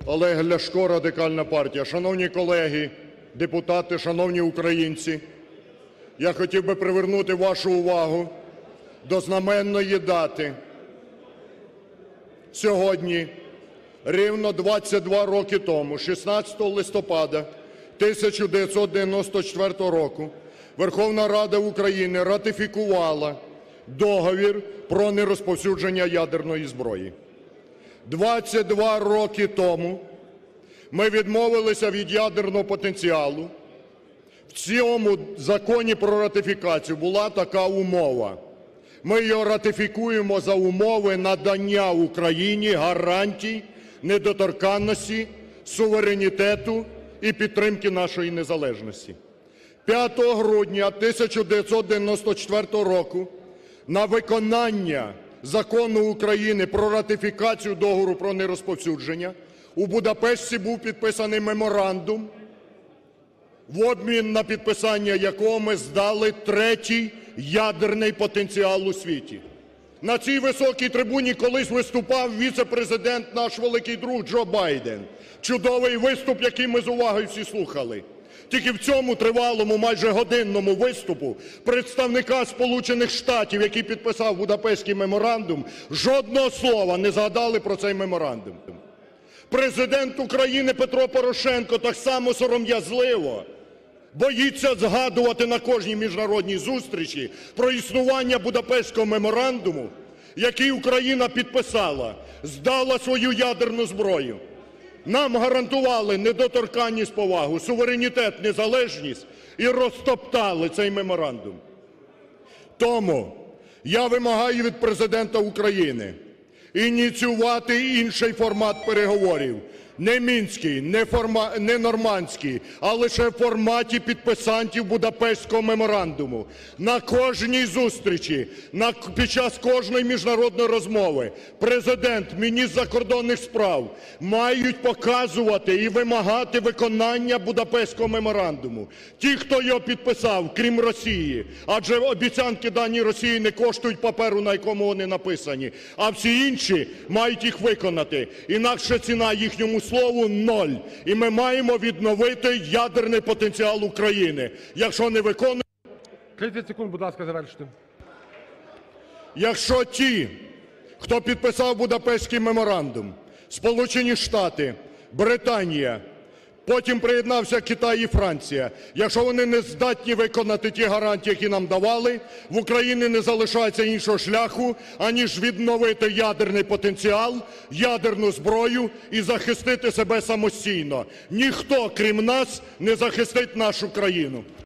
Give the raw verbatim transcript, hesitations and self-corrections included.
Олег Ляшко, Радикальна партія. Шановні колеги депутати, шановні українці, я хотів би привернути вашу увагу до знаменної дати. Сьогодні, рівно двадцять два роки тому, шістнадцятого листопада тисяча дев'ятсот дев'яносто четвертого року, Верховна Рада України ратифікувала договір про нерозповсюдження ядерної зброї. двадцять два роки тому ми відмовилися від ядерного потенціалу. В цьому законі про ратифікацію була така умова: ми його ратифікуємо за умови надання Україні гарантій недоторканності, суверенітету і підтримки нашої незалежності. п'ятого грудня тисяча дев'ятсот дев'яносто четвертого року на виконання Закону України про ратифікацію Договору про нерозповсюдження у Будапешті був підписаний меморандум, в обмін на підписання якого ми здали третій ядерний потенціал у світі. На цій високій трибуні колись виступав віце-президент, наш великий друг Джо Байден. Чудовий виступ, який ми з увагою всі слухали. Тільки в цьому тривалому, майже годинному виступу представника Сполучених Штатів, який підписав Будапештський меморандум, жодного слова не згадали про цей меморандум. Президент України Петро Порошенко так само сором'язливо боїться згадувати на кожній міжнародній зустрічі про існування Будапештського меморандуму, який Україна підписала, здала свою ядерну зброю. Нам гарантували недоторканність, повагу, суверенітет, незалежність і розтоптали цей меморандум. Тому я вимагаю від Президента України ініціювати інший формат переговорів. Не мінський, не, форма... не нормандський, а лише в форматі підписантів Будапештського меморандуму. На кожній зустрічі, на... під час кожної міжнародної розмови Президент, міністр закордонних справ мають показувати і вимагати виконання Будапештського меморандуму. Ті, хто його підписав, крім Росії, адже обіцянки дані Росії не коштують паперу, на якому вони написані, а всі інші мають їх виконати. Інакше ціна їхньому слову ноль. І ми маємо відновити ядерний потенціал України. Якщо не виконуємо... тридцять секунд, будь ласка, завершити. Якщо ті, хто підписав Будапештський меморандум, Сполучені Штати, Британія, потім приєднався Китай і Франція, якщо вони не здатні виконати ті гарантії, які нам давали, в Україні не залишається іншого шляху, аніж відновити ядерний потенціал, ядерну зброю і захистити себе самостійно. Ніхто, крім нас, не захистить нашу країну.